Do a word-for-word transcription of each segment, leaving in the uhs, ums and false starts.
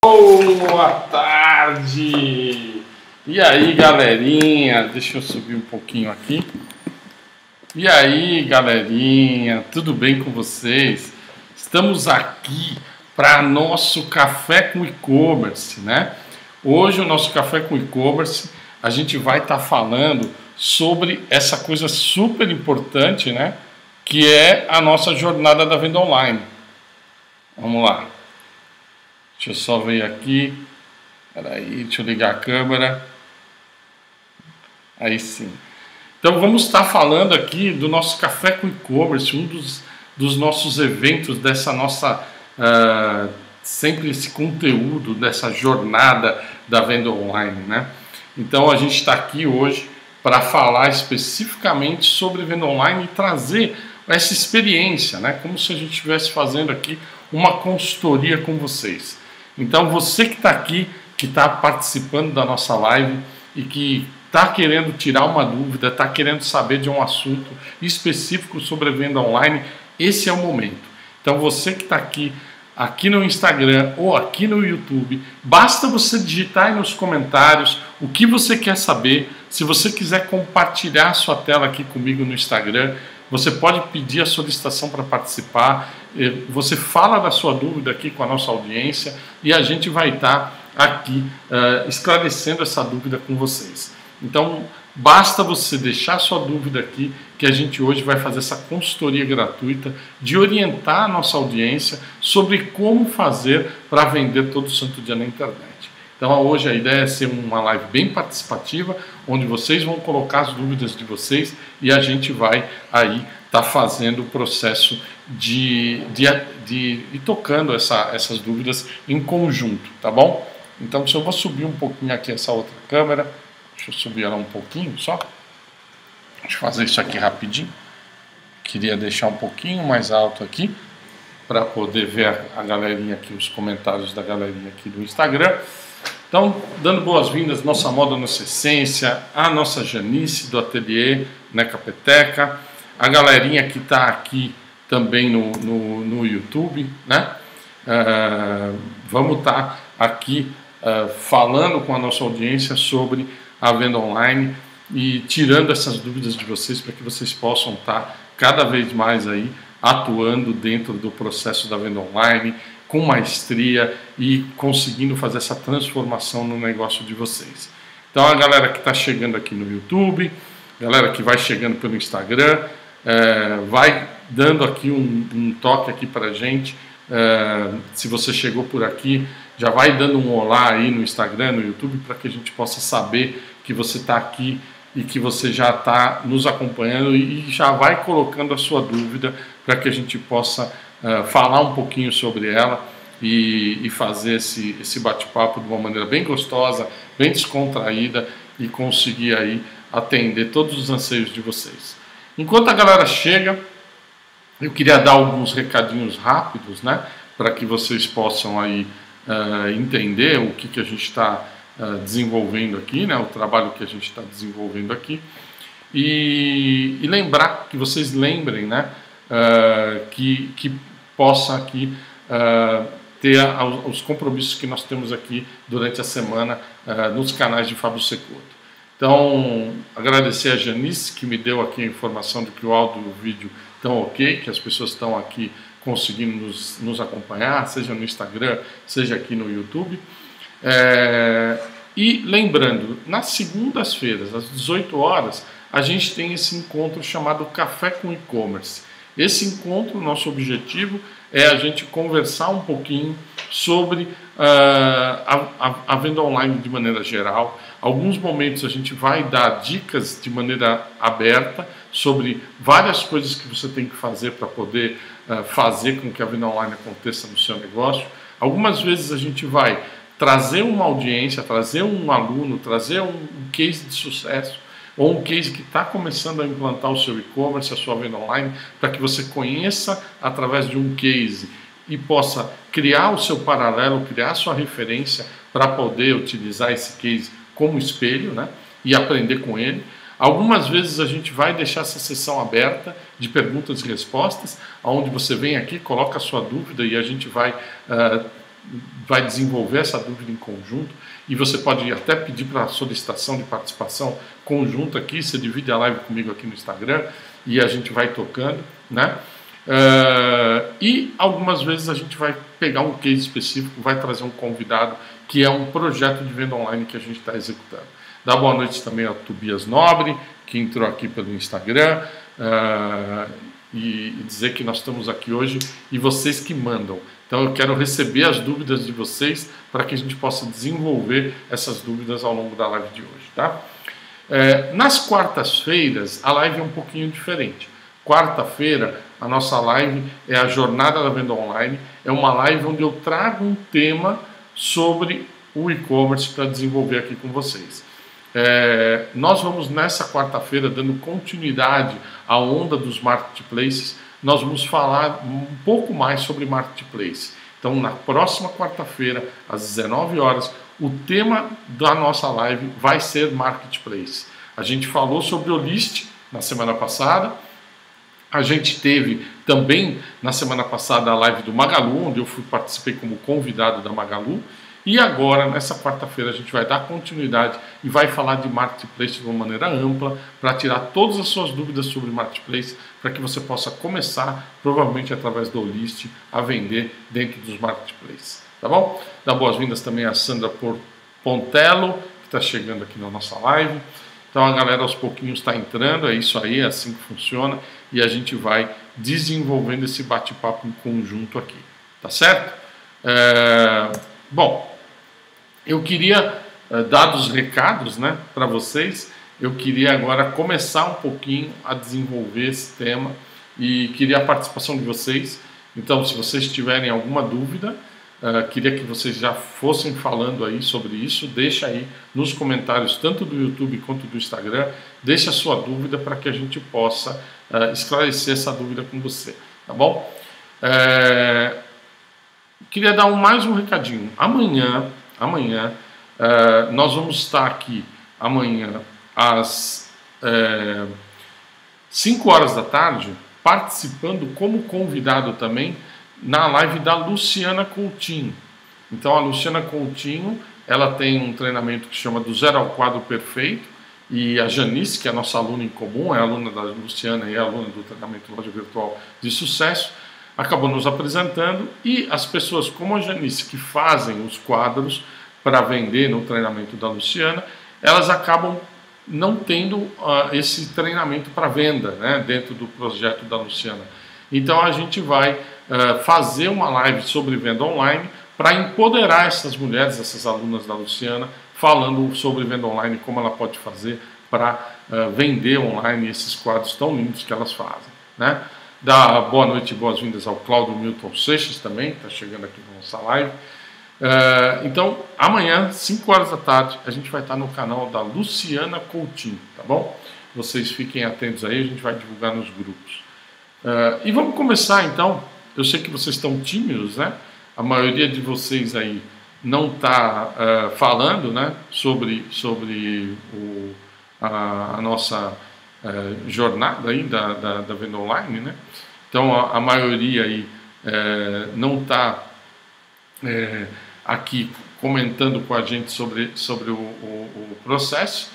Boa tarde! E aí, galerinha? Deixa eu subir um pouquinho aqui. E aí, galerinha? Tudo bem com vocês? Estamos aqui para nosso café com e-commerce, né? Hoje o nosso café com e-commerce a gente vai estar tá falando sobre essa coisa super importante, né? Que é a nossa jornada da venda online. Vamos lá. Deixa eu só ver aqui. Peraí, deixa eu ligar a câmera. Aí sim. Então vamos estar falando aqui do nosso café com e-commerce, um dos, dos nossos eventos dessa nossa uh, sempre esse conteúdo dessa jornada da venda online, né? Então a gente está aqui hoje para falar especificamente sobre venda online e trazer essa experiência, né? Como se a gente estivesse fazendo aqui uma consultoria com vocês. Então você que está aqui, que está participando da nossa live e que está querendo tirar uma dúvida, está querendo saber de um assunto específico sobre a venda online, esse é o momento. Então você que está aqui, aqui no Instagram ou aqui no YouTube, basta você digitar aí nos comentários o que você quer saber. Se você quiser compartilhar a sua tela aqui comigo no Instagram, você pode pedir a solicitação para participar, você fala da sua dúvida aqui com a nossa audiência e a gente vai estar aqui uh, esclarecendo essa dúvida com vocês. Então, basta você deixar a sua dúvida aqui que a gente hoje vai fazer essa consultoria gratuita de orientar a nossa audiência sobre como fazer para vender todo santo dia na internet. Então hoje a ideia é ser uma live bem participativa, onde vocês vão colocar as dúvidas de vocês e a gente vai aí estar tá fazendo o processo de, de, de, de ir essa, essas dúvidas em conjunto, tá bom? Então se eu vou subir um pouquinho aqui essa outra câmera, deixa eu subir ela um pouquinho só, deixa eu fazer isso aqui rapidinho, queria deixar um pouquinho mais alto aqui, para poder ver a, a galerinha aqui, os comentários da galerinha aqui do Instagram. Então, dando boas-vindas, nossa moda, nossa essência, a nossa Janice do ateliê Neca Peteca, a galerinha que está aqui também no, no, no YouTube, né? Uh, vamos estar tá aqui uh, falando com a nossa audiência sobre a venda online e tirando essas dúvidas de vocês para que vocês possam estar tá cada vez mais aí atuando dentro do processo da venda online, com maestria e conseguindo fazer essa transformação no negócio de vocês. Então a galera que está chegando aqui no YouTube, galera que vai chegando pelo Instagram, é, vai dando aqui um, um toque aqui para a gente. É, se você chegou por aqui, já vai dando um olá aí no Instagram, no YouTube, para que a gente possa saber que você está aqui e que você já está nos acompanhando e já vai colocando a sua dúvida para que a gente possa uh, falar um pouquinho sobre ela e, e fazer esse, esse bate-papo de uma maneira bem gostosa, bem descontraída e conseguir aí atender todos os anseios de vocês. Enquanto a galera chega, eu queria dar alguns recadinhos rápidos, né, para que vocês possam aí uh, entender o que, que a gente está Uh, desenvolvendo aqui, né, o trabalho que a gente está desenvolvendo aqui e, e lembrar, que vocês lembrem, né, uh, que, que possa aqui uh, ter a, os compromissos que nós temos aqui durante a semana uh, nos canais de Fábio Secoto. Então, agradecer a Janice que me deu aqui a informação de que o áudio e o vídeo estão ok, que as pessoas estão aqui conseguindo nos, nos acompanhar, seja no Instagram, seja aqui no YouTube. É, e lembrando, nas segundas-feiras, às dezoito horas, a gente tem esse encontro chamado Café com E-Commerce. Esse encontro, nosso objetivo é a gente conversar um pouquinho sobre uh, a, a, a venda online de maneira geral. Alguns momentos a gente vai dar dicas de maneira aberta sobre várias coisas que você tem que fazer para poder uh, fazer com que a venda online aconteça no seu negócio. Algumas vezes a gente vai trazer uma audiência, trazer um aluno, trazer um case de sucesso ou um case que está começando a implantar o seu e-commerce, a sua venda online, para que você conheça através de um case e possa criar o seu paralelo, criar a sua referência para poder utilizar esse case como espelho, né, e aprender com ele. Algumas vezes a gente vai deixar essa sessão aberta de perguntas e respostas, onde você vem aqui, coloca a sua dúvida e a gente vai uh, vai desenvolver essa dúvida em conjunto, e você pode até pedir para a solicitação de participação conjunta aqui, você divide a live comigo aqui no Instagram, e a gente vai tocando, né? Uh, e algumas vezes a gente vai pegar um case específico, vai trazer um convidado, que é um projeto de venda online que a gente está executando. Dá boa noite também ao Tobias Nobre, que entrou aqui pelo Instagram, uh, e, e dizer que nós estamos aqui hoje e vocês que mandam. Então eu quero receber as dúvidas de vocês para que a gente possa desenvolver essas dúvidas ao longo da live de hoje, tá? É, nas quartas-feiras a live é um pouquinho diferente. Quarta-feira a nossa live é a Jornada da Venda Online, é uma live onde eu trago um tema sobre o e-commerce para desenvolver aqui com vocês. É, nós vamos nessa quarta-feira, dando continuidade à onda dos marketplaces, nós vamos falar um pouco mais sobre marketplace. Então, na próxima quarta-feira, às dezenove horas, o tema da nossa live vai ser marketplace. A gente falou sobre o list na semana passada, a gente teve também na semana passada a live do Magalu, onde eu fui, participei como convidado da Magalu. E agora, nessa quarta-feira, a gente vai dar continuidade e vai falar de marketplace de uma maneira ampla, para tirar todas as suas dúvidas sobre marketplace, para que você possa começar, provavelmente através do list, a vender dentro dos marketplaces. Tá bom? Dá boas-vindas também a Sandra Pontello, que está chegando aqui na nossa live. Então a galera aos pouquinhos está entrando, é isso aí, é assim que funciona, e a gente vai desenvolvendo esse bate-papo em conjunto aqui. Tá certo? É... Bom, eu queria, dados os recados, né, para vocês, eu queria agora começar um pouquinho a desenvolver esse tema e queria a participação de vocês. Então, se vocês tiverem alguma dúvida, uh, queria que vocês já fossem falando aí sobre isso. Deixa aí nos comentários, tanto do YouTube quanto do Instagram, deixa a sua dúvida para que a gente possa uh, esclarecer essa dúvida com você, tá bom? É... Queria dar um, mais um recadinho. Amanhã, amanhã uh, nós vamos estar aqui amanhã às uh, cinco horas da tarde, participando como convidado também na live da Luciana Coutinho. Então a Luciana Coutinho, ela tem um treinamento que chama do Zero ao Quadro Perfeito, e a Janice, que é a nossa aluna em comum, é aluna da Luciana e é aluna do treinamento Loja Virtual de Sucesso, acabou nos apresentando, e as pessoas como a Janice, que fazem os quadros para vender no treinamento da Luciana, elas acabam não tendo uh, esse treinamento para venda, né, dentro do projeto da Luciana. Então a gente vai uh, fazer uma live sobre venda online para empoderar essas mulheres, essas alunas da Luciana, falando sobre venda online, como ela pode fazer para uh, vender online esses quadros tão lindos que elas fazem, né? Dá boa noite e boas-vindas ao Cláudio Milton Seixas também, que está chegando aqui na nossa live. Uh, então, amanhã, cinco horas da tarde, a gente vai estar no canal da Luciana Coutinho, tá bom? Vocês fiquem atentos aí, a gente vai divulgar nos grupos. Uh, e vamos começar então. Eu sei que vocês estão tímidos, né? A maioria de vocês aí não está uh, falando, né, sobre, sobre o, a, a nossa uh, jornada aí da, da, da venda online, né? Então a, a maioria aí uh, não está uh, aqui comentando com a gente sobre, sobre o, o, o processo,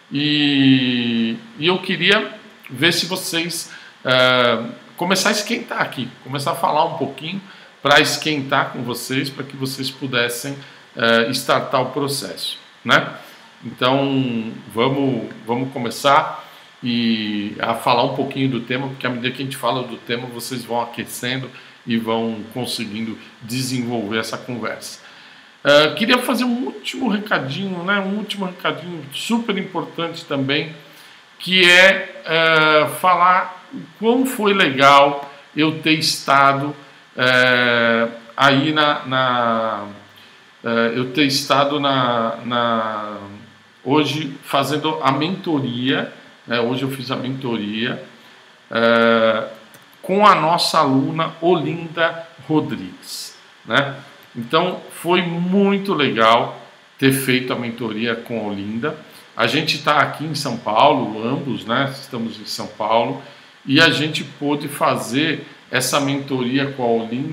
e, e eu queria ver se vocês uh, começar a esquentar aqui, começar a falar um pouquinho para esquentar com vocês, para que vocês pudessem uh, startar o processo, né? Então vamos, vamos começar e a falar um pouquinho do tema, porque à medida que a gente fala do tema, vocês vão aquecendo e vão conseguindo desenvolver essa conversa. Uh, queria fazer um último recadinho, né? Um último recadinho super importante também, que é uh, falar o quão foi legal eu ter estado uh, aí na, na uh, eu ter estado na, na hoje fazendo a mentoria, né? Hoje eu fiz a mentoria uh, com a nossa aluna Olinda Rodrigues, né? Então foi muito legal ter feito a mentoria com a Olinda. A gente está aqui em São Paulo, ambos, né? Estamos em São Paulo, e a gente pôde fazer essa mentoria com a Olinda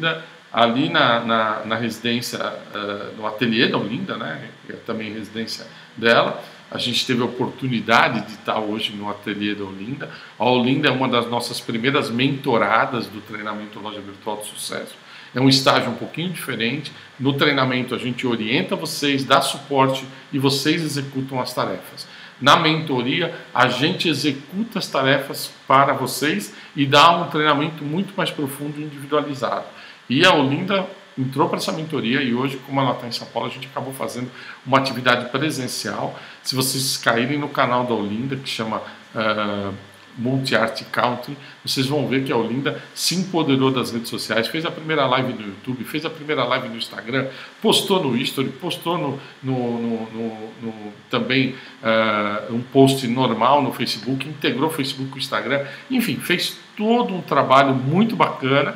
ali na, na, na residência, uh, no ateliê da Olinda, né, que é também residência dela. A gente teve a oportunidade de estar hoje no ateliê da Olinda. A Olinda é uma das nossas primeiras mentoradas do treinamento Loja Virtual de Sucesso. É um estágio um pouquinho diferente. No treinamento a gente orienta vocês, dá suporte e vocês executam as tarefas. Na mentoria a gente executa as tarefas para vocês e dá um treinamento muito mais profundo e individualizado. E a Olinda entrou para essa mentoria e hoje, como ela está em São Paulo, a gente acabou fazendo uma atividade presencial. Se vocês caírem no canal da Olinda, que chama uh, Multi-Art Country, vocês vão ver que a Olinda se empoderou das redes sociais, fez a primeira live no YouTube, fez a primeira live no Instagram, postou no History, postou no, no, no, no, no também uh, um post normal no Facebook, integrou o Facebook com o Instagram, enfim, fez todo um trabalho muito bacana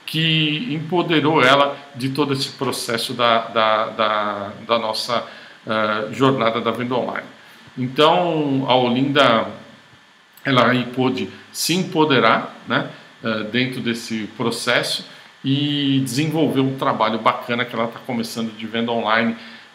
que empoderou ela de todo esse processo da, da, da, da nossa uh, jornada da venda online. Então, a Olinda, ela aí pôde se empoderar, né, uh, dentro desse processo e desenvolver um trabalho bacana que ela está começando de venda online,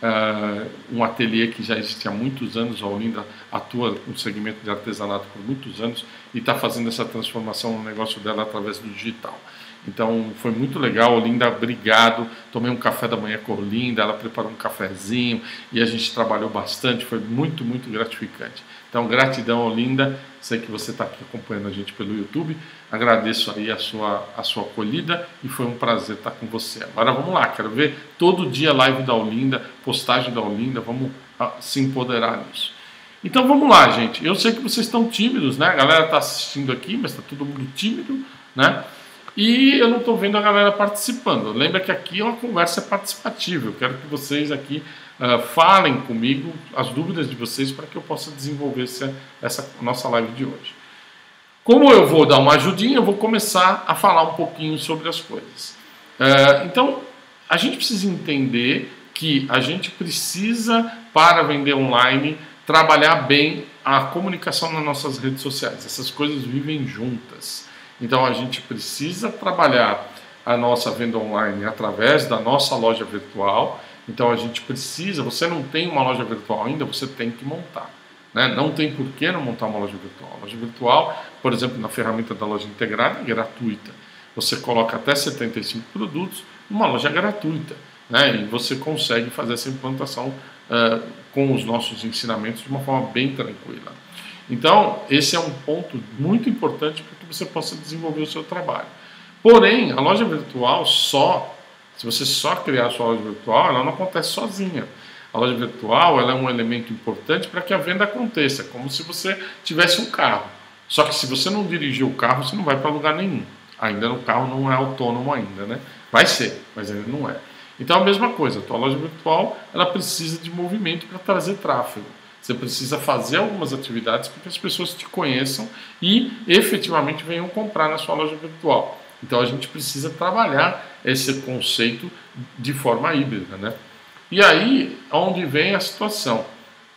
uh, um ateliê que já existe há muitos anos. A Olinda atua no segmento de artesanato por muitos anos e está fazendo essa transformação no negócio dela através do digital. Então foi muito legal. Olinda, obrigado. Tomei um café da manhã com a Olinda, ela preparou um cafezinho e a gente trabalhou bastante, foi muito, muito gratificante. Então gratidão, Olinda, sei que você está aqui acompanhando a gente pelo YouTube, agradeço aí a sua, a sua acolhida e foi um prazer estar com você. Agora vamos lá, quero ver todo dia live da Olinda, postagem da Olinda, vamos se empoderar nisso. Então vamos lá, gente, eu sei que vocês estão tímidos, né? A galera está assistindo aqui, mas está todo mundo tímido, né? E eu não estou vendo a galera participando. Lembra que aqui é uma conversa participativa. Eu quero que vocês aqui uh, falem comigo as dúvidas de vocês para que eu possa desenvolver essa, essa nossa live de hoje. Como eu vou dar uma ajudinha, eu vou começar a falar um pouquinho sobre as coisas. Uh, então, a gente precisa entender que a gente precisa, para vender online, trabalhar bem a comunicação nas nossas redes sociais. Essas coisas vivem juntas. Então a gente precisa trabalhar a nossa venda online através da nossa loja virtual. Então a gente precisa, você não tem uma loja virtual ainda, você tem que montar, né? Não tem por que não montar uma loja virtual. A loja virtual, por exemplo, na ferramenta da loja integrada, é gratuita. Você coloca até setenta e cinco produtos numa loja gratuita, né? E você consegue fazer essa implantação uh, com os nossos ensinamentos de uma forma bem tranquila. Então, esse é um ponto muito importante para que você possa desenvolver o seu trabalho. Porém, a loja virtual só, se você só criar a sua loja virtual, ela não acontece sozinha. A loja virtual ela é um elemento importante para que a venda aconteça, como se você tivesse um carro. Só que se você não dirigir o carro, você não vai para lugar nenhum. Ainda o carro não é autônomo ainda, né? Vai ser, mas ainda não é. Então, a mesma coisa, a tua loja virtual ela precisa de movimento para trazer tráfego. Você precisa fazer algumas atividades para que as pessoas te conheçam e efetivamente venham comprar na sua loja virtual. Então a gente precisa trabalhar esse conceito de forma híbrida, né? E aí, onde vem a situação?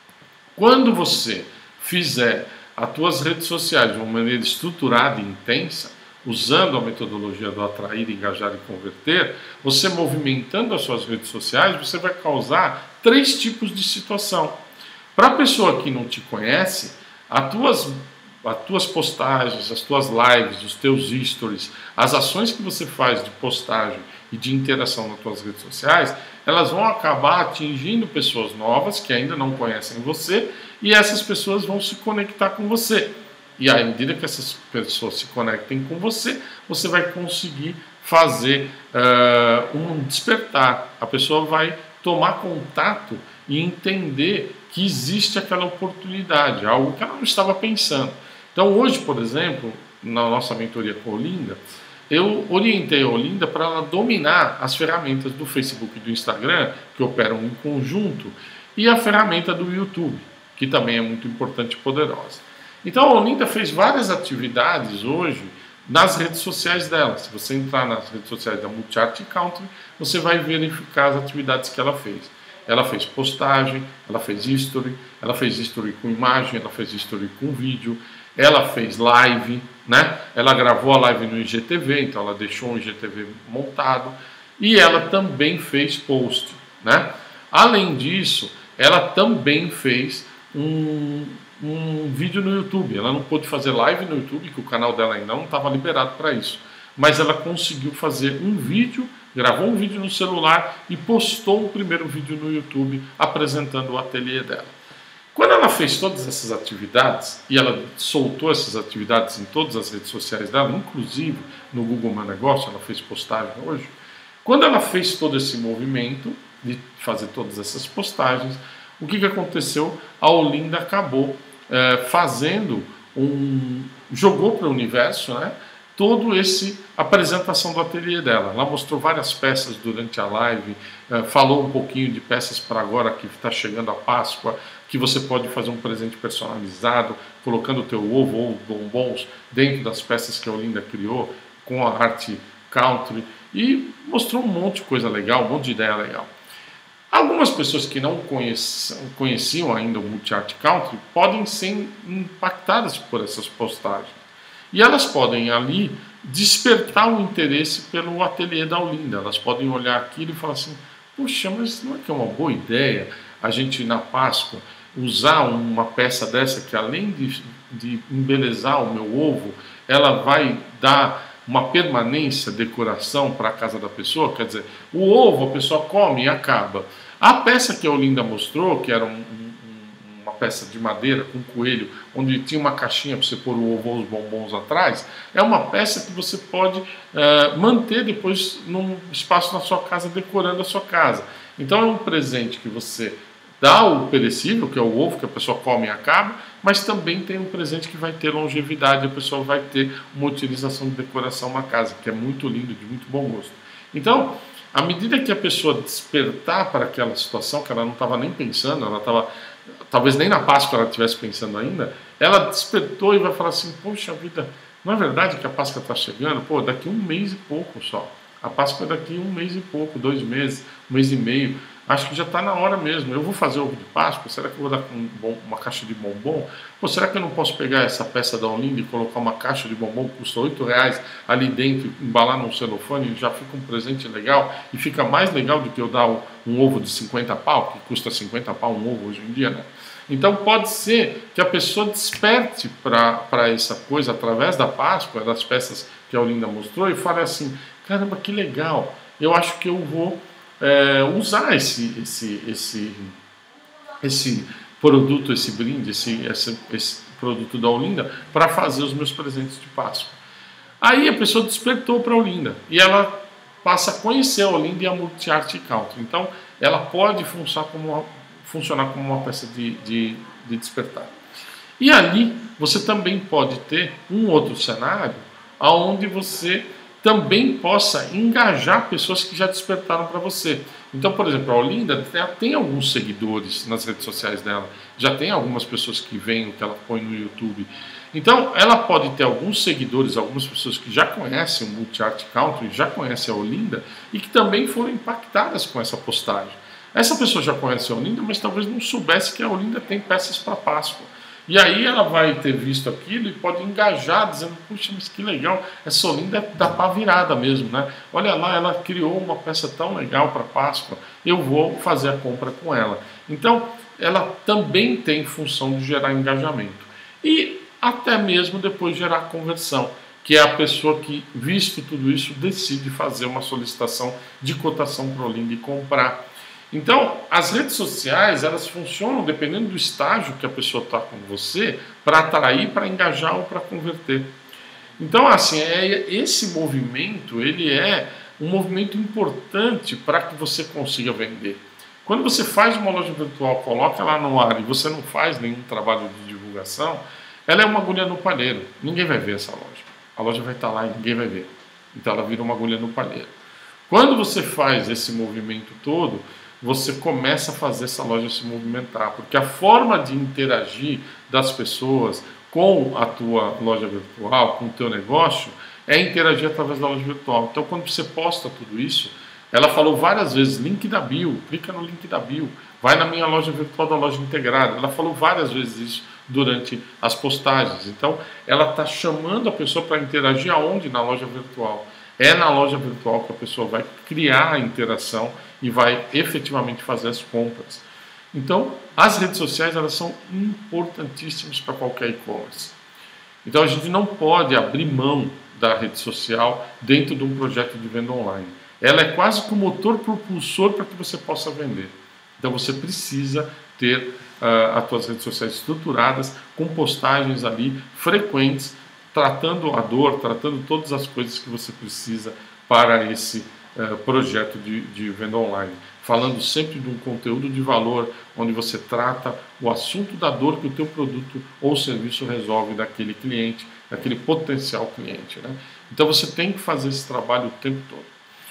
Quando você fizer as suas redes sociais de uma maneira estruturada e intensa, usando a metodologia do atrair, engajar e converter, você movimentando as suas redes sociais, você vai causar três tipos de situação. Para a pessoa que não te conhece, as tuas, as tuas postagens, as tuas lives, os teus stories, as ações que você faz de postagem e de interação nas tuas redes sociais, elas vão acabar atingindo pessoas novas que ainda não conhecem você e essas pessoas vão se conectar com você. E à medida que essas pessoas se conectem com você, você vai conseguir fazer uh, um despertar. A pessoa vai tomar contato e entender que existe aquela oportunidade, algo que ela não estava pensando. Então hoje, por exemplo, na nossa mentoria com a Olinda, eu orientei a Olinda para ela dominar as ferramentas do Facebook e do Instagram, que operam em conjunto, e a ferramenta do YouTube, que também é muito importante e poderosa. Então a Olinda fez várias atividades hoje nas redes sociais dela. Se você entrar nas redes sociais da Multi-Art Country, você vai verificar as atividades que ela fez. Ela fez postagem, ela fez history, ela fez history com imagem, ela fez history com vídeo, ela fez live, né? Ela gravou a live no I G T V, então ela deixou o I G T V montado. e ela também fez post, né? Além disso, ela também fez um, um vídeo no YouTube. Ela não pôde fazer live no YouTube, que o canal dela ainda não estava liberado para isso. Mas ela conseguiu fazer um vídeo, gravou um vídeo no celular e postou o primeiro vídeo no YouTube apresentando o ateliê dela. Quando ela fez todas essas atividades, e ela soltou essas atividades em todas as redes sociais dela, inclusive no Google Meu Negócio, ela fez postagem hoje. Quando ela fez todo esse movimento de fazer todas essas postagens, o que, que aconteceu? A Olinda acabou é, fazendo um... jogou para o universo, né? Todo esse apresentação do ateliê dela. Ela mostrou várias peças durante a live, eh, falou um pouquinho de peças para agora que está chegando a Páscoa, que você pode fazer um presente personalizado, colocando o teu ovo ou bombons dentro das peças que a Olinda criou, com a arte country, e mostrou um monte de coisa legal, um monte de ideia legal. Algumas pessoas que não conheciam, conheciam ainda o Multi-Art Country podem ser impactadas por essas postagens. E elas podem ali despertar o interesse pelo ateliê da Olinda. Elas podem olhar aquilo e falar assim, puxa, mas não é que é uma boa ideia a gente na Páscoa usar uma peça dessa que além de, de embelezar o meu ovo, ela vai dar uma permanência, decoração para a casa da pessoa? Quer dizer, o ovo a pessoa come e acaba. A peça que a Olinda mostrou, que era um, um uma peça de madeira com um coelho, onde tinha uma caixinha para você pôr o ovo ou os bombons atrás, é uma peça que você pode é, manter depois num espaço na sua casa, decorando a sua casa. Então é um presente que você dá o perecível, que é o ovo que a pessoa come e acaba, mas também tem um presente que vai ter longevidade, a pessoa vai ter uma utilização de decoração na casa, que é muito lindo, de muito bom gosto. Então, à medida que a pessoa despertar para aquela situação, que ela não estava nem pensando, ela estava... talvez nem na Páscoa ela estivesse pensando ainda, ela despertou e vai falar assim, poxa vida, não é verdade que a Páscoa está chegando? Pô, daqui um mês e pouco só. A Páscoa é daqui um mês e pouco, dois meses, um mês e meio. Acho que já está na hora mesmo. Eu vou fazer ovo de Páscoa? Será que eu vou dar um bom, uma caixa de bombom? Ou será que eu não posso pegar essa peça da Olinda e colocar uma caixa de bombom que custa oito reais ali dentro, embalar num celofane e já fica um presente legal? E fica mais legal do que eu dar um ovo de cinquenta pau, que custa cinquenta pau um ovo hoje em dia, né? Então pode ser que a pessoa desperte para essa coisa através da Páscoa, das peças que a Olinda mostrou, e fale assim, caramba, que legal, eu acho que eu vou é, usar esse, esse, esse, esse produto, esse brinde, esse, esse, esse produto da Olinda para fazer os meus presentes de Páscoa. Aí a pessoa despertou para a Olinda e ela passa a conhecer a Olinda e a Multi-Art Country. Então ela pode funcionar como uma, funcionar como uma peça de, de, de despertar. E ali você também pode ter um outro cenário onde você também possa engajar pessoas que já despertaram para você. Então, por exemplo, a Olinda tem, tem alguns seguidores nas redes sociais dela, já tem algumas pessoas que veem o que ela põe no YouTube. Então, ela pode ter alguns seguidores, algumas pessoas que já conhecem o Multi-Art Country, já conhecem a Olinda e que também foram impactadas com essa postagem. Essa pessoa já conhece a Olinda, mas talvez não soubesse que a Olinda tem peças para Páscoa. E aí ela vai ter visto aquilo e pode engajar, dizendo, puxa, mas que legal, essa Olinda é da pá virada mesmo, né? Olha lá, ela criou uma peça tão legal para Páscoa, eu vou fazer a compra com ela. Então, ela também tem função de gerar engajamento. E até mesmo depois gerar conversão, que é a pessoa que, visto tudo isso, decide fazer uma solicitação de cotação para a Olinda e comprar. Então, as redes sociais, elas funcionam dependendo do estágio que a pessoa está com você, para atrair, para engajar ou para converter. Então, assim, é, esse movimento, ele é um movimento importante para que você consiga vender. Quando você faz uma loja virtual, coloca lá no ar e você não faz nenhum trabalho de divulgação, ela é uma agulha no palheiro. Ninguém vai ver essa loja. A loja vai estar lá e ninguém vai ver. Então, ela vira uma agulha no palheiro. Quando você faz esse movimento todo, você começa a fazer essa loja se movimentar, porque a forma de interagir das pessoas com a tua loja virtual, com o teu negócio, é interagir através da loja virtual. Então, quando você posta tudo isso, ela falou várias vezes, link da bio, clica no link da bio, vai na minha loja virtual da loja integrada. Ela falou várias vezes isso durante as postagens. Então, ela está chamando a pessoa para interagir aonde? Na loja virtual. É na loja virtual que a pessoa vai criar a interação e vai efetivamente fazer as compras. Então, as redes sociais, elas são importantíssimas para qualquer e-commerce. Então, a gente não pode abrir mão da rede social dentro de um projeto de venda online. Ela é quase que o motor propulsor para que você possa vender. Então, você precisa ter uh, as suas redes sociais estruturadas, com postagens ali frequentes, tratando a dor, tratando todas as coisas que você precisa para esse uh, projeto de, de venda online. Falando sempre de um conteúdo de valor, onde você trata o assunto da dor que o teu produto ou serviço resolve daquele cliente, daquele potencial cliente, né? Então você tem que fazer esse trabalho o tempo todo.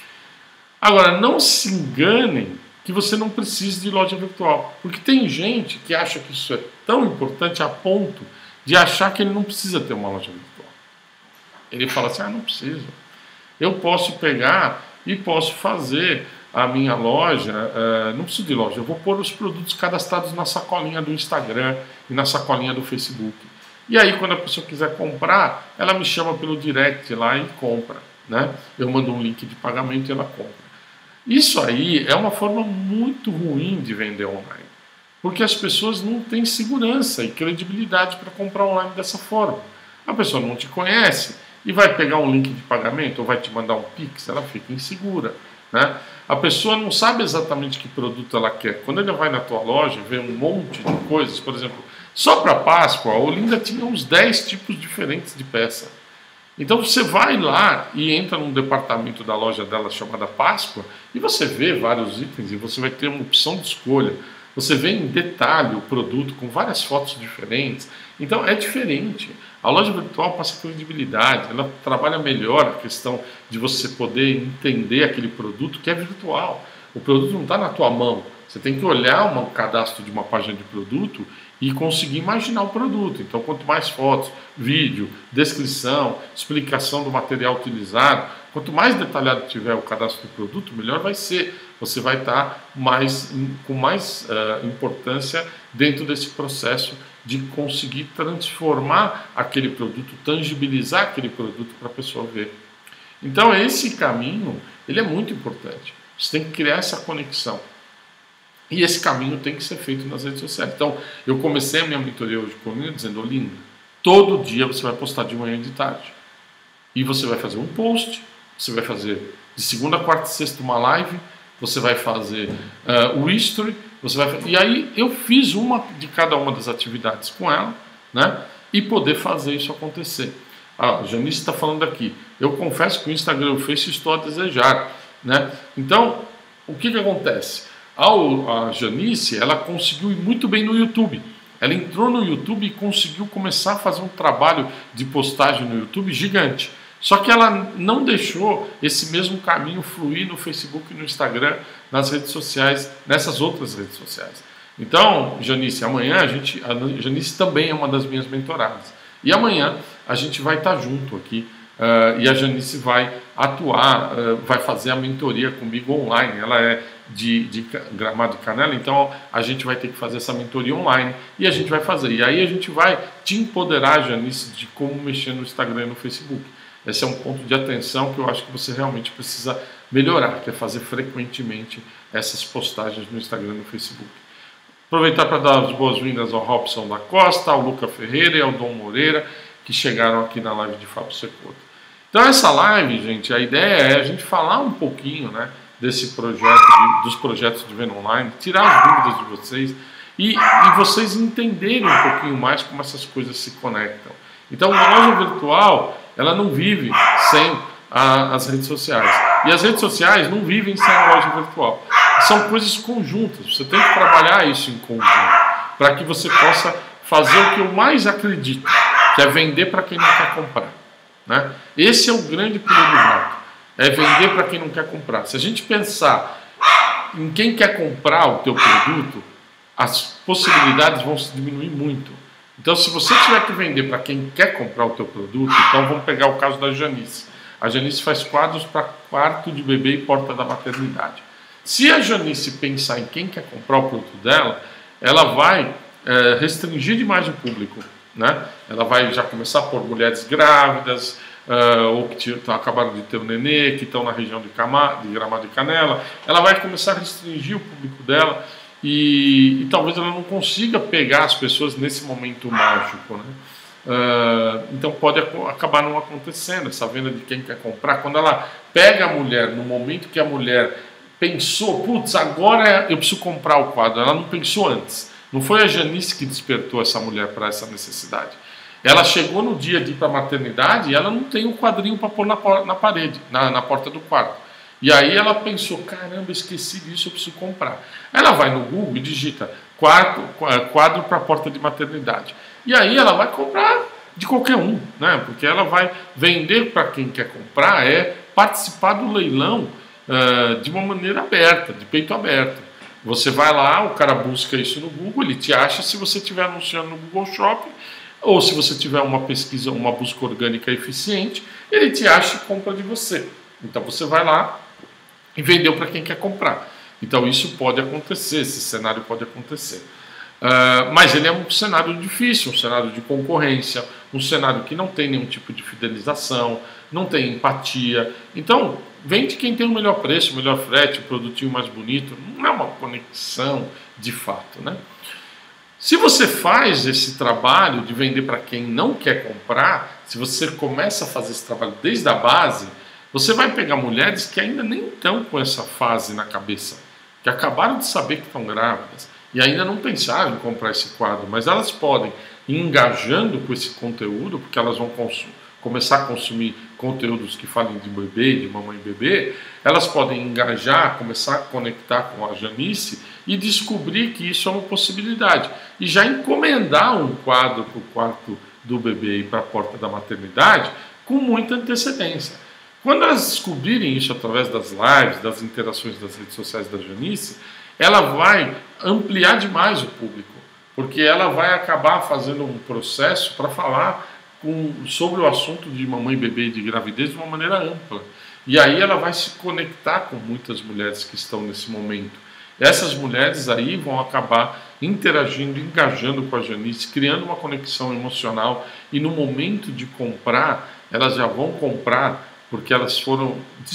Agora, não se enganem que você não precisa de loja virtual, porque tem gente que acha que isso é tão importante a ponto de achar que ele não precisa ter uma loja virtual. Ele fala assim, ah, não preciso. Eu posso pegar e posso fazer a minha loja, uh, não preciso de loja, eu vou pôr os produtos cadastrados na sacolinha do Instagram e na sacolinha do Facebook. E aí, quando a pessoa quiser comprar, ela me chama pelo direct lá e compra, né? Eu mando um link de pagamento e ela compra. Isso aí é uma forma muito ruim de vender online, porque as pessoas não têm segurança e credibilidade para comprar online dessa forma. A pessoa não te conhece e vai pegar um link de pagamento ou vai te mandar um Pix, ela fica insegura, né? A pessoa não sabe exatamente que produto ela quer. Quando ela vai na tua loja, vê um monte de coisas, por exemplo, só para Páscoa, a Olinda tinha uns dez tipos diferentes de peça. Então você vai lá e entra num departamento da loja dela chamada Páscoa e você vê vários itens e você vai ter uma opção de escolha. Você vê em detalhe o produto com várias fotos diferentes. Então é diferente. A loja virtual passa credibilidade, ela trabalha melhor a questão de você poder entender aquele produto que é virtual. O produto não está na tua mão. Você tem que olhar um cadastro de uma página de produto e conseguir imaginar o produto. Então, quanto mais fotos, vídeo, descrição, explicação do material utilizado, quanto mais detalhado tiver o cadastro do produto, melhor vai ser. Você vai estar mais, com mais uh, importância dentro desse processo de conseguir transformar aquele produto, tangibilizar aquele produto para a pessoa ver. Então, esse caminho, ele é muito importante. Você tem que criar essa conexão. E esse caminho tem que ser feito nas redes sociais. Então, eu comecei a minha mentoria hoje com a Olinda dizendo, Olinda, todo dia você vai postar de manhã e de tarde. E você vai fazer um post, você vai fazer de segunda, quarta e sexta uma live, você vai fazer uh, o history, você vai... E aí eu fiz uma de cada uma das atividades com ela, né? E poder fazer isso acontecer. Ah, a Janice está falando aqui. Eu confesso que o Instagram e o Face estou a desejar, né? Então, o que que acontece? A Janice, ela conseguiu ir muito bem no YouTube. Ela entrou no YouTube e conseguiu começar a fazer um trabalho de postagem no YouTube gigante. Só que ela não deixou esse mesmo caminho fluir no Facebook e no Instagram, nas redes sociais, nessas outras redes sociais. Então, Janice, amanhã a gente, a Janice também é uma das minhas mentoradas. E amanhã a gente vai estar junto aqui. Uh, e a Janice vai atuar, uh, vai fazer a mentoria comigo online. Ela é de, de Gramado e Canela, então a gente vai ter que fazer essa mentoria online e a gente vai fazer. E aí a gente vai te empoderar, Janice, de como mexer no Instagram e no Facebook. Esse é um ponto de atenção que eu acho que você realmente precisa melhorar, que é fazer frequentemente essas postagens no Instagram e no Facebook. Aproveitar para dar as boas-vindas ao Robson da Costa, ao Luca Ferreira e ao Dom Moreira, que chegaram aqui na live de Fábio Secoto. Então essa live, gente, a ideia é a gente falar um pouquinho, né, desse projeto, de, dos projetos de venda online, tirar as dúvidas de vocês e, e vocês entenderem um pouquinho mais como essas coisas se conectam. Então a loja virtual, ela não vive sem a, as redes sociais. E as redes sociais não vivem sem a loja virtual. São coisas conjuntas, você tem que trabalhar isso em conjunto, para que você possa fazer o que eu mais acredito, que é vender para quem não quer comprar. Né? Esse é o grande pulo do gato, é vender para quem não quer comprar. Se a gente pensar em quem quer comprar o teu produto, as possibilidades vão se diminuir muito. Então, se você tiver que vender para quem quer comprar o teu produto, então vamos pegar o caso da Janice. A Janice faz quadros para quarto de bebê e porta da maternidade. Se a Janice pensar em quem quer comprar o produto dela, ela vai é, restringir demais o público. Né? Ela vai já começar por mulheres grávidas, uh, ou que t- acabaram de ter um nenê, que estão na região de, Cama, de Gramado e Canela. Ela vai começar a restringir o público dela e, e talvez ela não consiga pegar as pessoas nesse momento mágico, né? Uh, então pode ac acabar não acontecendo essa venda de quem quer comprar. Quando ela pega a mulher no momento que a mulher pensou, putz, agora eu preciso comprar o quadro, ela não pensou antes. Não foi a Janice que despertou essa mulher para essa necessidade. Ela chegou no dia de ir para a maternidade e ela não tem um quadrinho para pôr na, na parede, na, na porta do quarto. E aí ela pensou, caramba, esqueci disso, eu preciso comprar. Ela vai no Google e digita quadro, quadro para a porta de maternidade. E aí ela vai comprar de qualquer um, né? Porque ela vai vender para quem quer comprar, é participar do leilão uh, de uma maneira aberta, de peito aberto. Você vai lá, o cara busca isso no Google, ele te acha se você estiver anunciando no Google Shopping, ou se você tiver uma pesquisa, uma busca orgânica eficiente, ele te acha e compra de você. Então você vai lá e vendeu para quem quer comprar. Então isso pode acontecer, esse cenário pode acontecer. Uh, mas ele é um cenário difícil, um cenário de concorrência, um cenário que não tem nenhum tipo de fidelização, não tem empatia. Então, vende quem tem o melhor preço, o melhor frete, o produtinho mais bonito. Não é uma conexão de fato, né? Se você faz esse trabalho de vender para quem não quer comprar, se você começa a fazer esse trabalho desde a base, você vai pegar mulheres que ainda nem estão com essa fase na cabeça, que acabaram de saber que estão grávidas e ainda não pensaram em comprar esse quadro, mas elas podem, engajando com esse conteúdo, porque elas vão começar a consumir conteúdos que falem de bebê, de mamãe e bebê, elas podem engajar, começar a conectar com a Janice e descobrir que isso é uma possibilidade. E já encomendar um quadro para o quarto do bebê e para a porta da maternidade com muita antecedência. Quando elas descobrirem isso através das lives, das interações das redes sociais da Janice, ela vai ampliar demais o público, porque ela vai acabar fazendo um processo para falar com, sobre o assunto de mamãe, bebê e de gravidez de uma maneira ampla. E aí ela vai se conectar com muitas mulheres que estão nesse momento. Essas mulheres aí vão acabar interagindo, engajando com a Janice, criando uma conexão emocional e no momento de comprar, elas já vão comprar porque elas foram...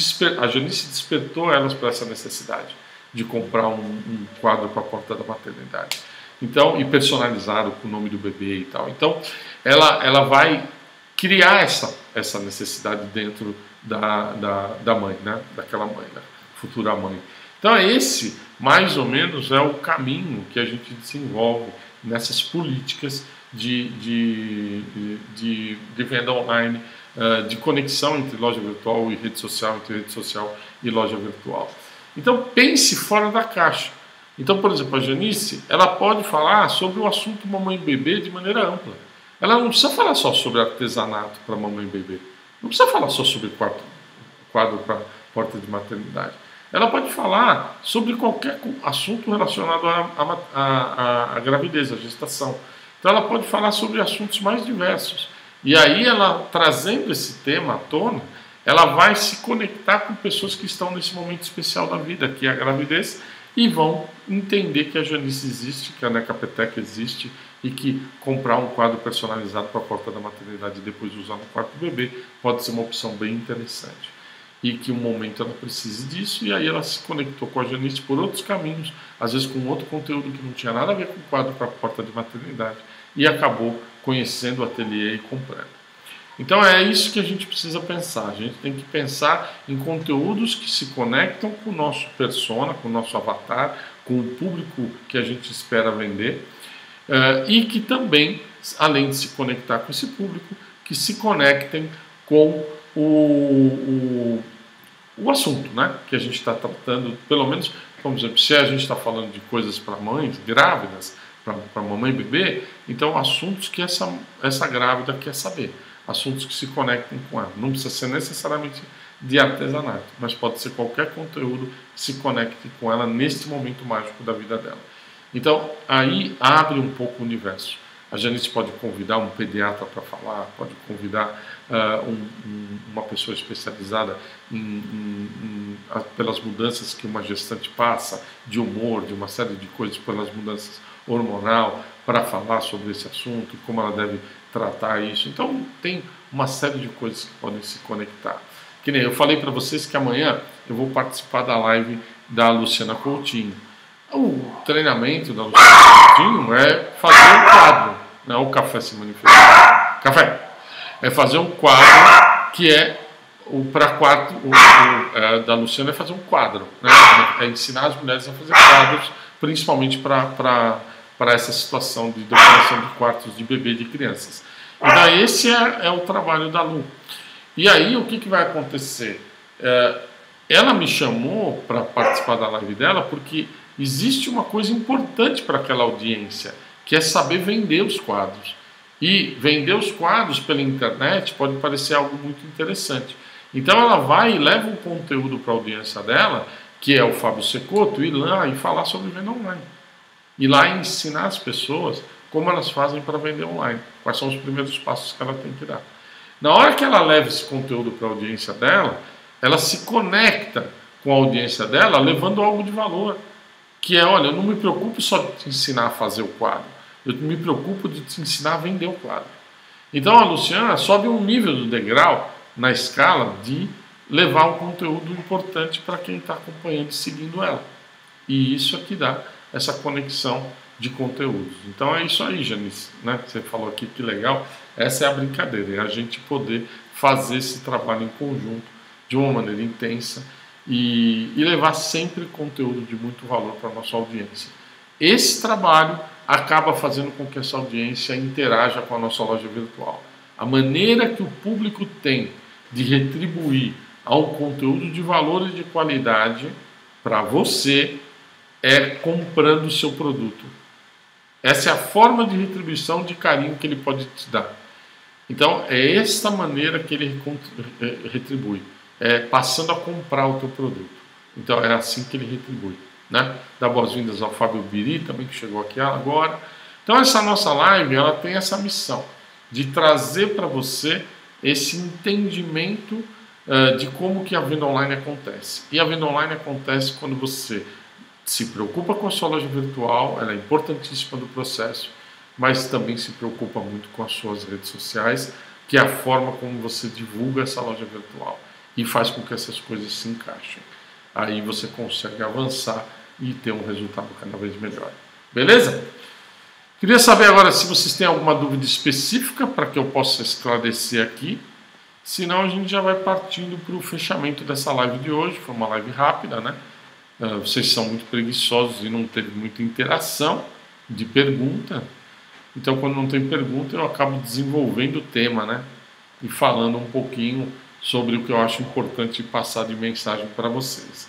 A Janice despertou elas para essa necessidade de comprar um, um quadro para a porta da maternidade. Então, e personalizado com o nome do bebê e tal. Então, ela, ela vai criar essa, essa necessidade dentro da, da, da mãe, né? Daquela mãe, da futura mãe. Então, esse, mais ou menos, é o caminho que a gente desenvolve nessas políticas de, de, de, de venda online, de conexão entre loja virtual e rede social, entre rede social e loja virtual. Então, pense fora da caixa. Então, por exemplo, a Janice, ela pode falar sobre o assunto mamãe e bebê de maneira ampla. Ela não precisa falar só sobre artesanato para mamãe e bebê. Não precisa falar só sobre quadro, quadro para porta de maternidade. Ela pode falar sobre qualquer assunto relacionado à, à, à gravidez, à gestação. Então, ela pode falar sobre assuntos mais diversos. E aí, ela trazendo esse tema à tona, ela vai se conectar com pessoas que estão nesse momento especial da vida, que é a gravidez, e vão entender que a Janice existe, que a Necapetec existe, e que comprar um quadro personalizado para a porta da maternidade e depois usar no quarto do bebê pode ser uma opção bem interessante. E que um momento ela precise disso, e aí ela se conectou com a Janice por outros caminhos, às vezes com outro conteúdo que não tinha nada a ver com o quadro para a porta de maternidade, e acabou conhecendo o ateliê e comprando. Então é isso que a gente precisa pensar. A gente tem que pensar em conteúdos que se conectam com o nosso persona, com o nosso avatar, com o público que a gente espera vender, uh, e que também, além de se conectar com esse público, que se conectem com o, o, o assunto, né, que a gente está tratando. Pelo menos, vamos dizer, se a gente está falando de coisas para mães grávidas, para mamãe e bebê, então assuntos que essa, essa grávida quer saber. Assuntos que se conectem com ela. Não precisa ser necessariamente de artesanato, mas pode ser qualquer conteúdo que se conecte com ela neste momento mágico da vida dela. Então, aí abre um pouco o universo. A Janice pode convidar um pediatra para falar, pode convidar uh, um, um, uma pessoa especializada em, em, em, pelas mudanças que uma gestante passa, de humor, de uma série de coisas, pelas mudanças hormonal para falar sobre esse assunto, como ela deve tratar isso. Então tem uma série de coisas que podem se conectar. Que nem eu falei para vocês que amanhã eu vou participar da live da Luciana Coutinho. O treinamento da Luciana Coutinho é fazer um quadro, né? O café se manifesta. Café é fazer um quadro que é o para quarto o, o, é, da Luciana é fazer um quadro, né? É ensinar as mulheres a fazer quadros, principalmente para para essa situação de decoração de quartos de bebê de crianças. Então esse é, é o trabalho da Lu. E aí o que, que vai acontecer? É, ela me chamou para participar da live dela porque existe uma coisa importante para aquela audiência, que é saber vender os quadros. E vender os quadros pela internet pode parecer algo muito interessante. Então ela vai e leva um conteúdo para a audiência dela, que é o Fábio Secotto, ir lá e falar sobre venda online. Ir lá e ensinar as pessoas como elas fazem para vender online. Quais são os primeiros passos que ela tem que dar. Na hora que ela leva esse conteúdo para a audiência dela, ela se conecta com a audiência dela levando algo de valor. Que é, olha, eu não me preocupo só de te ensinar a fazer o quadro. Eu me preocupo de te ensinar a vender o quadro. Então a Luciana sobe um nível do degrau na escala de levar um conteúdo importante para quem está acompanhando e seguindo ela. E isso é que dá essa conexão de conteúdos. Então é isso aí, Janice, né? Você falou aqui que legal. Essa é a brincadeira, é a gente poder fazer esse trabalho em conjunto de uma maneira intensa e, e levar sempre conteúdo de muito valor para a nossa audiência. Esse trabalho acaba fazendo com que essa audiência interaja com a nossa loja virtual. A maneira que o público tem de retribuir ao conteúdo de valor e de qualidade para você é comprando o seu produto. Essa é a forma de retribuição de carinho que ele pode te dar. Então, é essa maneira que ele retribui. É passando a comprar o teu produto. Então, é assim que ele retribui. Né? Dá boas-vindas ao Fábio Biri, também que chegou aqui agora. Então, essa nossa live, ela tem essa missão de trazer para você esse entendimento uh, de como que a venda online acontece. E a venda online acontece quando você se preocupa com a sua loja virtual, ela é importantíssima do processo, mas também se preocupa muito com as suas redes sociais, que é a forma como você divulga essa loja virtual e faz com que essas coisas se encaixem. Aí você consegue avançar e ter um resultado cada vez melhor. Beleza? Queria saber agora se vocês têm alguma dúvida específica para que eu possa esclarecer aqui. Senão a gente já vai partindo para o fechamento dessa live de hoje. Foi uma live rápida, né? Uh, vocês são muito preguiçosos e não teve muita interação de pergunta. Então, quando não tem pergunta, eu acabo desenvolvendo o tema, né? E falando um pouquinho sobre o que eu acho importante passar de mensagem para vocês.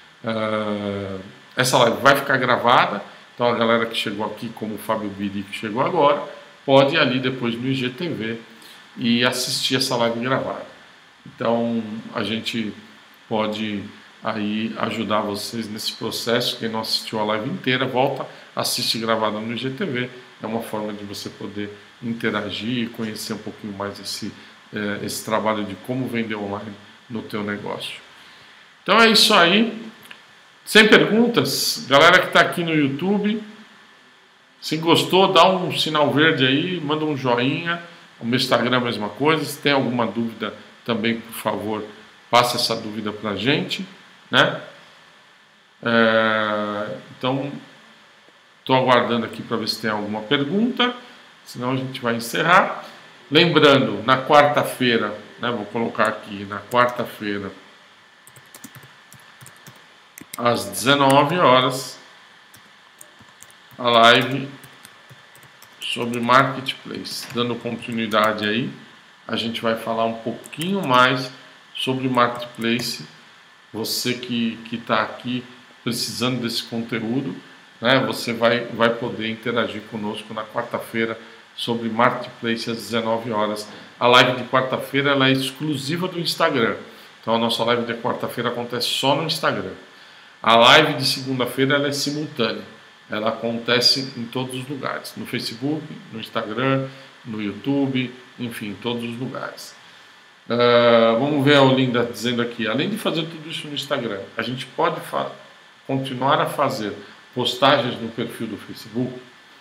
Uh, essa live vai ficar gravada, então a galera que chegou aqui, como o Fábio Biri, que chegou agora, pode ir ali depois no I G T V e assistir essa live gravada. Então, a gente pode aí ajudar vocês nesse processo. Quem não assistiu a live inteira, volta, assiste gravada no I G T V. É uma forma de você poder interagir e conhecer um pouquinho mais esse, é, esse trabalho de como vender online no teu negócio. Então é isso aí. Sem perguntas, galera que está aqui no YouTube, se gostou, dá um sinal verde aí, manda um joinha. O meu Instagram é a mesma coisa. Se tem alguma dúvida também, por favor, passe essa dúvida para a gente, né? É, então, estou aguardando aqui para ver se tem alguma pergunta, senão a gente vai encerrar. Lembrando, na quarta-feira, né, vou colocar aqui, na quarta-feira, às dezenove horas, a live sobre Marketplace. Dando continuidade aí, a gente vai falar um pouquinho mais sobre Marketplace. Você que está aqui precisando desse conteúdo, né, você vai, vai poder interagir conosco na quarta-feira sobre Marketplace às dezenove horas. A live de quarta-feira ela é exclusiva do Instagram. Então a nossa live de quarta-feira acontece só no Instagram. A live de segunda-feira ela é simultânea. Ela acontece em todos os lugares. No Facebook, no Instagram, no YouTube, enfim, em todos os lugares. Uh, vamos ver a Olinda dizendo aqui. Além de fazer tudo isso no Instagram, a gente pode continuar a fazer postagens no perfil do Facebook?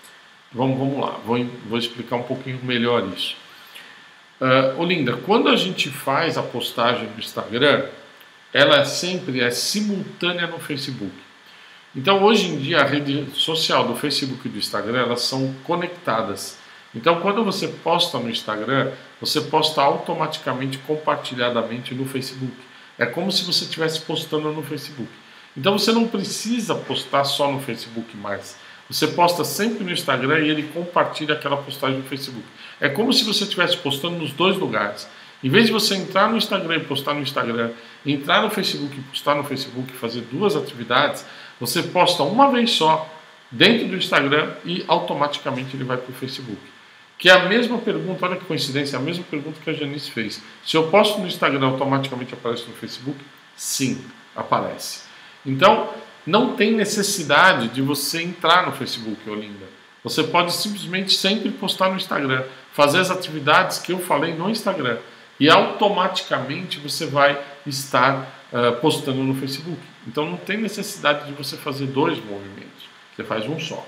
Vamos, vamos lá, vou, vou explicar um pouquinho melhor isso. Uh, Olinda, quando a gente faz a postagem no Instagram, ela sempre é simultânea no Facebook. Então, hoje em dia, a rede social do Facebook e do Instagram, elas são conectadas. Então, quando você posta no Instagram, você posta automaticamente, compartilhadamente no Facebook. É como se você estivesse postando no Facebook. Então, você não precisa postar só no Facebook mais. Você posta sempre no Instagram e ele compartilha aquela postagem no Facebook. É como se você estivesse postando nos dois lugares. Em vez de você entrar no Instagram e postar no Instagram, entrar no Facebook e postar no Facebook, fazer duas atividades, você posta uma vez só dentro do Instagram e automaticamente ele vai para o Facebook. Que é a mesma pergunta, olha que coincidência, a mesma pergunta que a Janice fez. Se eu posto no Instagram, automaticamente aparece no Facebook? Sim, aparece. Então, não tem necessidade de você entrar no Facebook, Olinda. Você pode simplesmente sempre postar no Instagram, fazer as atividades que eu falei no Instagram e automaticamente você vai estar uh, postando no Facebook. Então não tem necessidade de você fazer dois movimentos, você faz um só.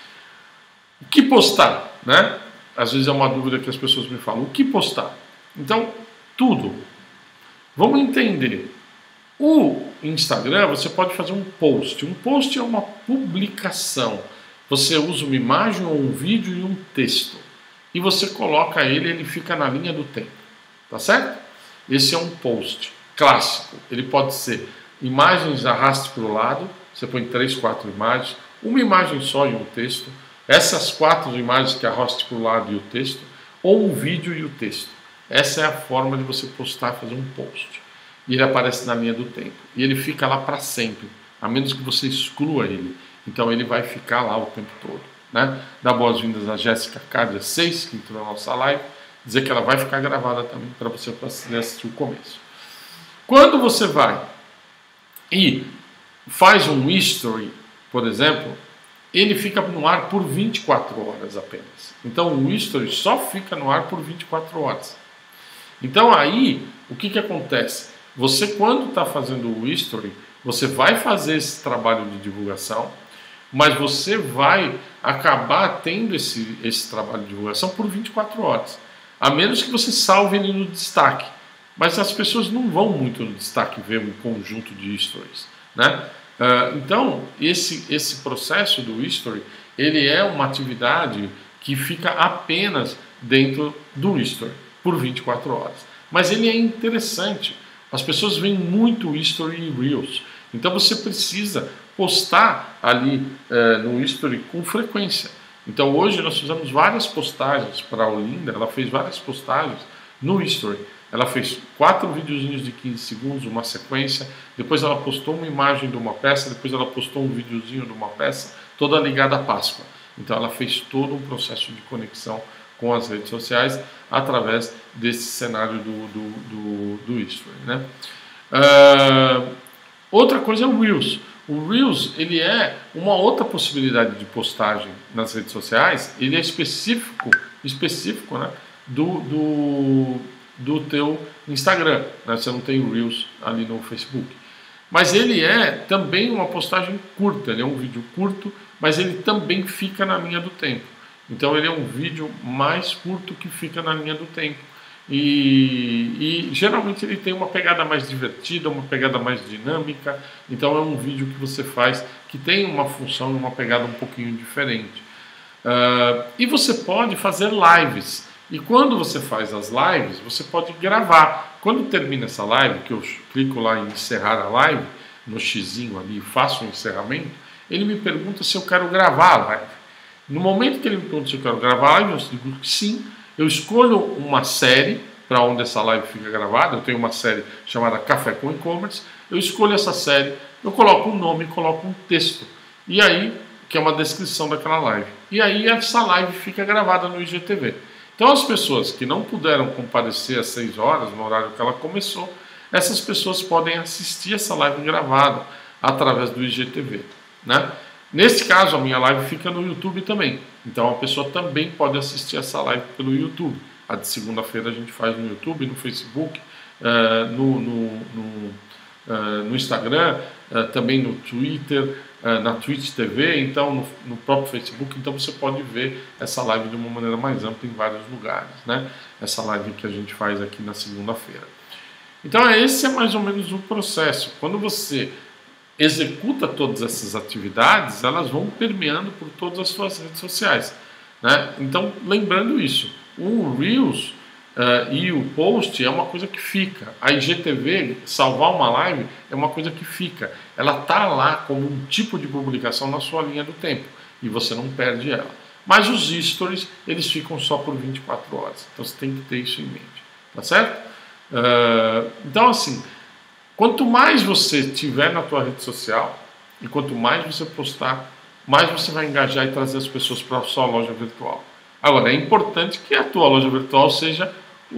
O que postar, né? Às vezes é uma dúvida que as pessoas me falam. O que postar? Então, tudo. Vamos entender. O Instagram, você pode fazer um post. Um post é uma publicação. Você usa uma imagem ou um vídeo e um texto. E você coloca ele, ele fica na linha do tempo. Tá certo? Esse é um post clássico. Ele pode ser imagens arraste para o lado. Você põe três, quatro imagens. Uma imagem só e um texto. Essas quatro imagens que arraste para o lado e o texto. Ou um vídeo e o texto. Essa é a forma de você postar, fazer um post. E ele aparece na linha do tempo. E ele fica lá para sempre, a menos que você exclua ele. Então ele vai ficar lá o tempo todo. Né? Dá boas-vindas a Jéssica Cádia seis, que entrou na nossa live. Dizer que ela vai ficar gravada também para você assistir o começo. Quando você vai e faz um history, por exemplo, ele fica no ar por vinte e quatro horas apenas. Então o history só fica no ar por vinte e quatro horas. Então aí, o que, que acontece? Você, quando está fazendo o history, você vai fazer esse trabalho de divulgação, mas você vai acabar tendo esse, esse trabalho de divulgação por vinte e quatro horas. A menos que você salve ele no destaque. Mas as pessoas não vão muito no destaque ver um conjunto de stories, né? Uh, então, esse, esse processo do history, ele é uma atividade que fica apenas dentro do history, por vinte e quatro horas. Mas ele é interessante. As pessoas veem muito history e reels. Então você precisa postar ali uh, no history com frequência. Então hoje nós fizemos várias postagens para a Olinda, ela fez várias postagens no history. Ela fez quatro videozinhos de quinze segundos, uma sequência, depois ela postou uma imagem de uma peça, depois ela postou um videozinho de uma peça, toda ligada à Páscoa. Então ela fez todo um processo de conexão com as redes sociais através desse cenário do, do, do, do history, né? Uh, outra coisa é o Reels. O Reels, ele é uma outra possibilidade de postagem nas redes sociais. Ele é específico, específico, né, do, do, do teu Instagram, né? Você não tem o Reels ali no Facebook. Mas ele é também uma postagem curta, ele é um vídeo curto, mas ele também fica na linha do tempo. Então ele é um vídeo mais curto que fica na linha do tempo. E, e geralmente ele tem uma pegada mais divertida, uma pegada mais dinâmica. Então é um vídeo que você faz que tem uma função e uma pegada um pouquinho diferente. Uh, e você pode fazer lives. E quando você faz as lives, você pode gravar. Quando termina essa live, que eu clico lá em encerrar a live, no xizinho ali, e faço o encerramento, ele me pergunta se eu quero gravar a live. No momento que ele me pergunta se eu quero gravar a live, eu digo que sim. Eu escolho uma série para onde essa live fica gravada. Eu tenho uma série chamada Café com E-Commerce. Eu escolho essa série, eu coloco um nome, coloco um texto. E aí, que é uma descrição daquela live. E aí essa live fica gravada no I G T V. Então as pessoas que não puderam comparecer às seis horas, no horário que ela começou, essas pessoas podem assistir essa live gravada através do I G T V, né? Nesse caso, a minha live fica no YouTube também. Então a pessoa também pode assistir essa live pelo YouTube. A de segunda-feira a gente faz no YouTube, no Facebook, uh, no, no, no, uh, no Instagram, uh, também no Twitter, uh, na Twitch T V, então no, no próprio Facebook, então você pode ver essa live de uma maneira mais ampla em vários lugares, né? Essa live que a gente faz aqui na segunda-feira. Então esse é mais ou menos o processo. Quando você executa todas essas atividades, elas vão permeando por todas as suas redes sociais, né? Então, lembrando isso, o Reels uh, e o Post é uma coisa que fica. A I G T V, salvar uma live, é uma coisa que fica. Ela está lá como um tipo de publicação na sua linha do tempo e você não perde ela. Mas os stories, eles ficam só por vinte e quatro horas. Então você tem que ter isso em mente, tá certo? Uh, então, assim, quanto mais você tiver na tua rede social e quanto mais você postar, mais você vai engajar e trazer as pessoas para a sua loja virtual. Agora, é importante que a tua loja virtual seja,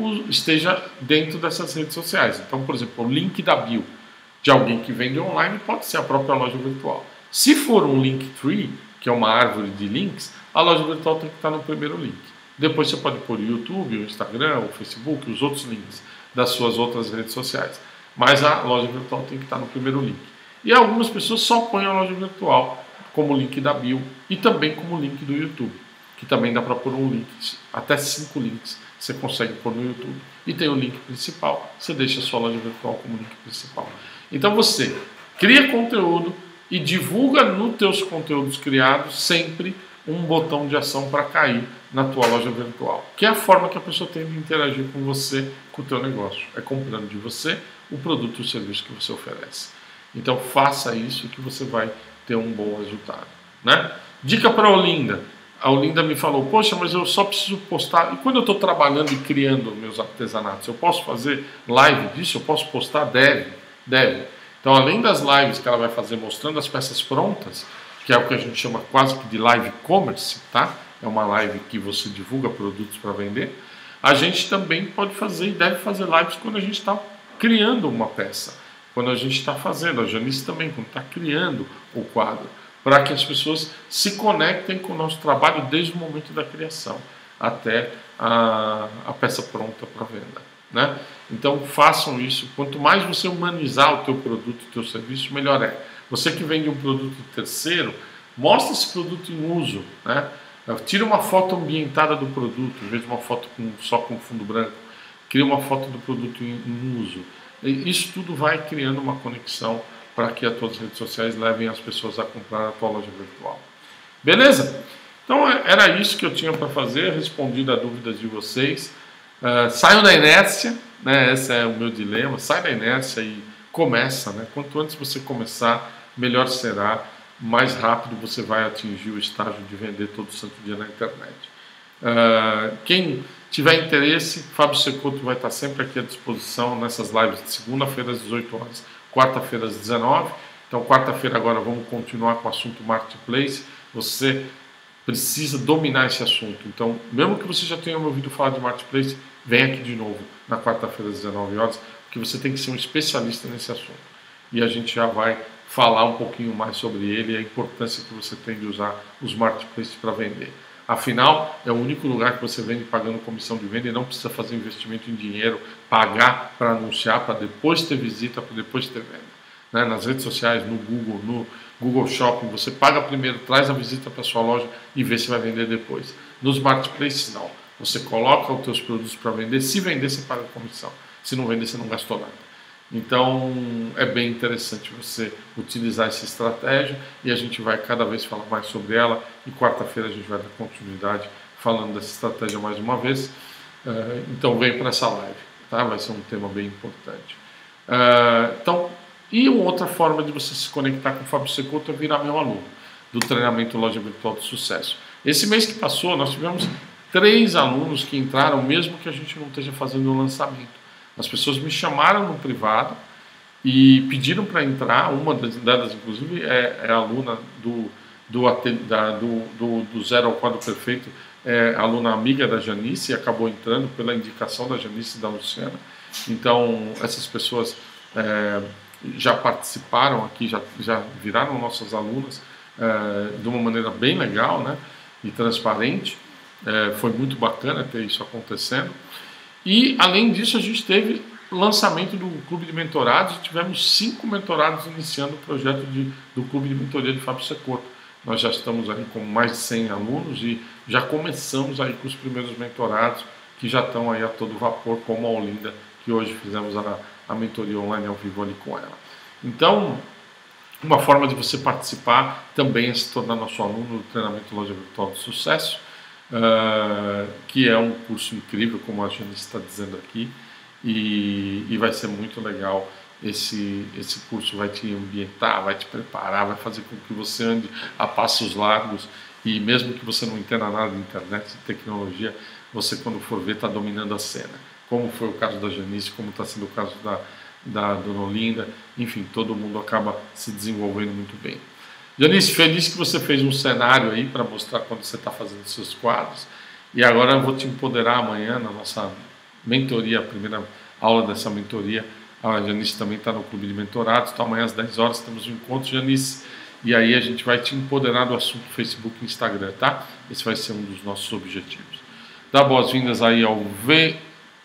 esteja dentro dessas redes sociais. Então, por exemplo, o link da bio de alguém que vende online pode ser a própria loja virtual. Se for um Linktree, que é uma árvore de links, a loja virtual tem que estar no primeiro link. Depois você pode pôr o YouTube, o Instagram, o Facebook, os outros links das suas outras redes sociais. Mas a loja virtual tem que estar no primeiro link. E algumas pessoas só põem a loja virtual como link da bio e também como link do YouTube, que também dá para pôr um link, até cinco links você consegue pôr no YouTube. E tem o link principal, você deixa a sua loja virtual como link principal. Então você cria conteúdo e divulga nos teus conteúdos criados sempre um botão de ação para cair na tua loja virtual, que é a forma que a pessoa tem de interagir com você, com o teu negócio, é comprando de você o produto ou serviço que você oferece. Então faça isso que você vai ter um bom resultado, né? Dica para a Olinda. A Olinda me falou, poxa, mas eu só preciso postar, e quando eu estou trabalhando e criando meus artesanatos, eu posso fazer live disso? Eu posso postar? Deve, deve. Então, além das lives que ela vai fazer mostrando as peças prontas, que é o que a gente chama quase que de live commerce, tá? É uma live que você divulga produtos para vender. A gente também pode fazer e deve fazer lives quando a gente está criando uma peça, quando a gente está fazendo, a Janice também, quando está criando o quadro, para que as pessoas se conectem com o nosso trabalho desde o momento da criação até a, a peça pronta para venda, né? Então façam isso. Quanto mais você humanizar o teu produto, o teu serviço, melhor é. Você que vende um produto terceiro, mostra esse produto em uso, né? Tira uma foto ambientada do produto, em vez de uma foto com, só com fundo branco. Cria uma foto do produto em, em uso. E isso tudo vai criando uma conexão para que as tuas redes sociais levem as pessoas a comprar a tua loja virtual. Beleza? Então era isso que eu tinha para fazer, respondi a dúvidas de vocês. Uh, saiam da inércia, né? Esse é o meu dilema. Sai da inércia e começa, né? Quanto antes você começar, melhor será, mais rápido você vai atingir o estágio de vender todo santo dia na internet. Uh, quem tiver interesse, Fábio Secoto vai estar sempre aqui à disposição nessas lives de segunda-feira às dezoito horas, quarta-feira às dezenove. Então, quarta-feira agora vamos continuar com o assunto Marketplace. Você precisa dominar esse assunto. Então, mesmo que você já tenha ouvido falar de Marketplace, vem aqui de novo na quarta-feira às dezenove horas, porque você tem que ser um especialista nesse assunto. E a gente já vai falar um pouquinho mais sobre ele e a importância que você tem de usar os Marketplaces para vender. Afinal, é o único lugar que você vende pagando comissão de venda e não precisa fazer investimento em dinheiro, pagar para anunciar, para depois ter visita, para depois ter venda. Né? Nas redes sociais, no Google, no Google Shopping, você paga primeiro, traz a visita para sua loja e vê se vai vender depois. Nos Marketplaces, não. Você coloca os seus produtos para vender, se vender, você paga a comissão. Se não vender, você não gastou nada. Então, é bem interessante você utilizar essa estratégia e a gente vai cada vez falar mais sobre ela e quarta-feira a gente vai dar continuidade falando dessa estratégia mais uma vez. Uh, então, vem para essa live, tá? Vai ser um tema bem importante. Uh, então, e uma outra forma de você se conectar com o Fábio Secoto é virar meu aluno do treinamento Loja Virtual de Sucesso. Esse mês que passou, nós tivemos três alunos que entraram, mesmo que a gente não esteja fazendo o lançamento. As pessoas me chamaram no privado e pediram para entrar. Uma delas, inclusive, é, é aluna do, do, da, do, do, do Zero ao Quadro Perfeito, é aluna amiga da Janice e acabou entrando pela indicação da Janice e da Luciana. Então, essas pessoas é, já participaram aqui, já, já viraram nossas alunas é, de uma maneira bem legal, né, e transparente. É, foi muito bacana ter isso acontecendo. E, além disso, a gente teve lançamento do Clube de Mentorados, tivemos cinco mentorados iniciando o projeto de, do Clube de Mentoria de Fábio Secoto. Nós já estamos aí com mais de cem alunos e já começamos aí com os primeiros mentorados que já estão aí a todo vapor, como a Olinda, que hoje fizemos a, a mentoria online ao vivo ali com ela. Então, uma forma de você participar também é se tornar nosso aluno do treinamento Loja Virtual do Sucesso, uh, que é um curso incrível, como a Janice está dizendo aqui, e, e vai ser muito legal. Esse, esse curso vai te ambientar, vai te preparar, vai fazer com que você ande a passos largos e mesmo que você não entenda nada de internet, de tecnologia, você quando for ver está dominando a cena. Como foi o caso da Janice, como está sendo o caso da, da Dona Olinda, enfim, todo mundo acaba se desenvolvendo muito bem. Janice, feliz que você fez um cenário aí para mostrar quando você está fazendo seus quadros e agora eu vou te empoderar amanhã na nossa mentoria, a primeira aula dessa mentoria. A Janice também está no Clube de Mentorados, então amanhã às dez horas temos um encontro, Janice, e aí a gente vai te empoderar do assunto Facebook e Instagram, tá? Esse vai ser um dos nossos objetivos. Dá boas-vindas aí ao V,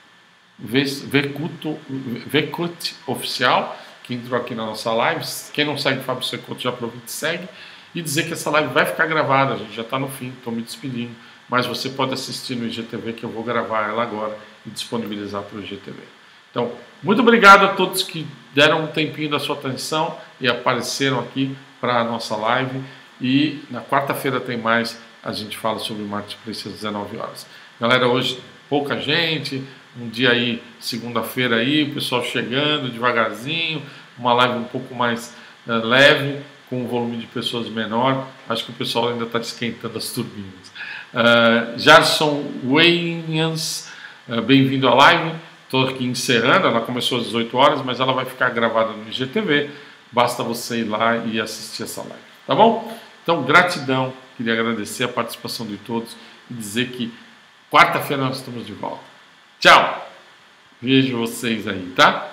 v, Vcuto, Vcut Oficial, que entrou aqui na nossa live. Quem não segue o Fábio Secoto já aproveita e segue. E dizer que essa live vai ficar gravada, a gente já está no fim, estou me despedindo. Mas você pode assistir no I G T V, que eu vou gravar ela agora e disponibilizar para o I G T V. Então, muito obrigado a todos que deram um tempinho da sua atenção e apareceram aqui para a nossa live. E na quarta-feira tem mais, a gente fala sobre Marketplace às dezenove horas. Galera, hoje pouca gente, um dia aí, segunda-feira aí, o pessoal chegando devagarzinho, uma live um pouco mais uh, leve, com um volume de pessoas menor. Acho que o pessoal ainda está esquentando as turbinas. Uh, Jarson Williams, uh, bem-vindo à live. Estou aqui encerrando, ela começou às dezoito horas, mas ela vai ficar gravada no I G T V. Basta você ir lá e assistir essa live, tá bom? Então, gratidão, queria agradecer a participação de todos e dizer que quarta-feira nós estamos de volta. Tchau! Vejo vocês aí, tá?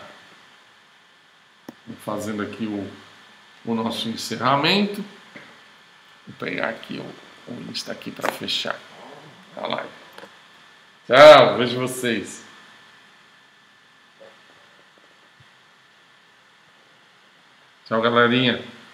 Fazendo aqui o, o nosso encerramento. Vou pegar aqui o, o Insta aqui para fechar a live. Tchau, vejo vocês. Tchau, galerinha.